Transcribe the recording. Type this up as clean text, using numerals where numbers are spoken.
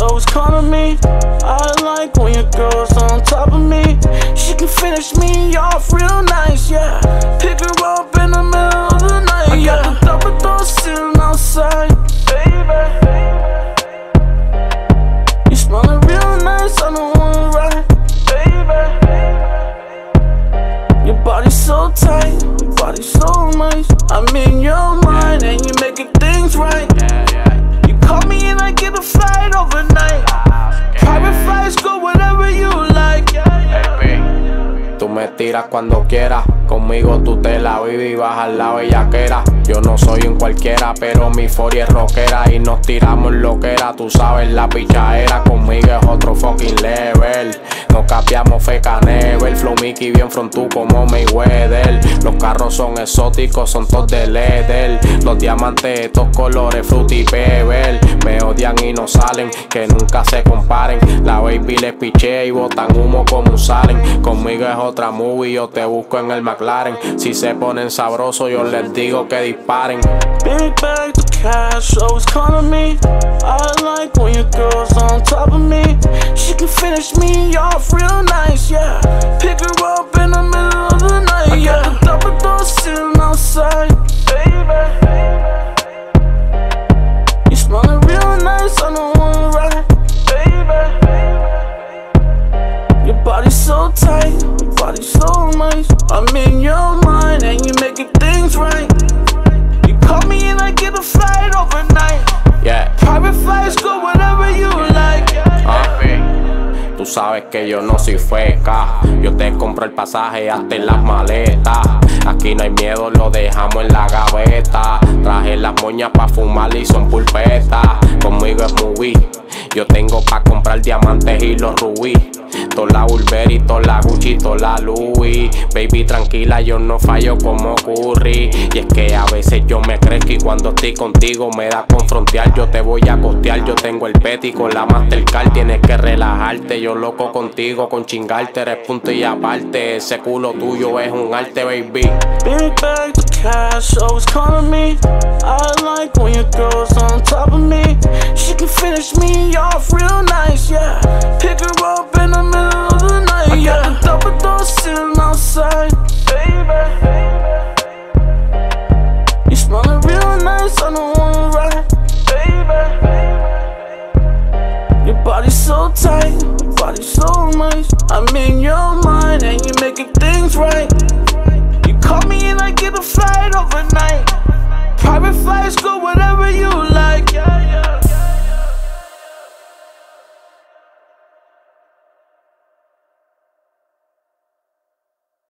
always calling me. I like when your girl's on top of me. She can finish me off real nice, yeah. Pick her up in the middle of the night, yeah. I got the double door sitting outside, baby. You smelling real nice, I don't wanna ride, baby. Your body's so tight, your body's so nice. I'm in your mind and you're making things right. You call me and I get a flight overnight. Private flights, go whatever you like. Tú me tiras cuando quieras, conmigo tú te la vives y bajas la bellaquera. Yo no soy un cualquiera, pero mi fori es rockera y nos tiramos loquera. Tú sabes la pichadera, conmigo es otro fucking level. No capiamos feca never, flow Mickey bien frontú como Mayweather. Los carros son exóticos, son todos de leather. Los diamantes estos colores, fruity pebble. Me odian y no salen, que nunca se comparen. La baby les piché y botan humo como un salen. Conmigo es otra movie, yo te busco en el McLaren. Si se ponen sabrosos yo les digo que disparen. Big bag to cash, always calling me. I like when your girl's on top of me. She can finish me off real nice, yeah. Pick her up in the middle of the night, yeah. I got the double door sitting outside, baby. You smelling real nice, I don't wanna ride, baby. Your body's so tight, your body's so nice. I'm in your mind and you're making things right. You call me and I get a flight overnight. Yeah. Private flights, go whatever you like. Tú sabes que yo no soy feca. Yo te compro el pasaje hasta en las maletas. Aquí no hay miedo, lo dejamos en la gaveta. Traje las moñas pa' fumar y son pulpetas. Conmigo es movie. Yo tengo pa' comprar diamantes y los rubíes. Toda la Burberry, toda la Gucci, toda la Louis. Baby, tranquila, yo no fallo como Curry. Y es que a veces yo me crezco y cuando estoy contigo me da con frontear. Yo te voy a costear, yo tengo el peti con la Mastercard. Tienes que relajarte, yo loco contigo, con chingarte eres punto y aparte. Ese culo tuyo es un arte, baby. Big bag to cash, always calling me. I like when your girl's on top of me. She can finish me off real nice, yeah. Pick her up in the middle of the night, yeah. I got the double door sitting outside, baby. You smelling real nice, I don't wanna ride, baby. Your body's so tight, your body's so nice. I'm in your mind and you're making things right. You call me and I get a flight overnight. Private flights, go whatever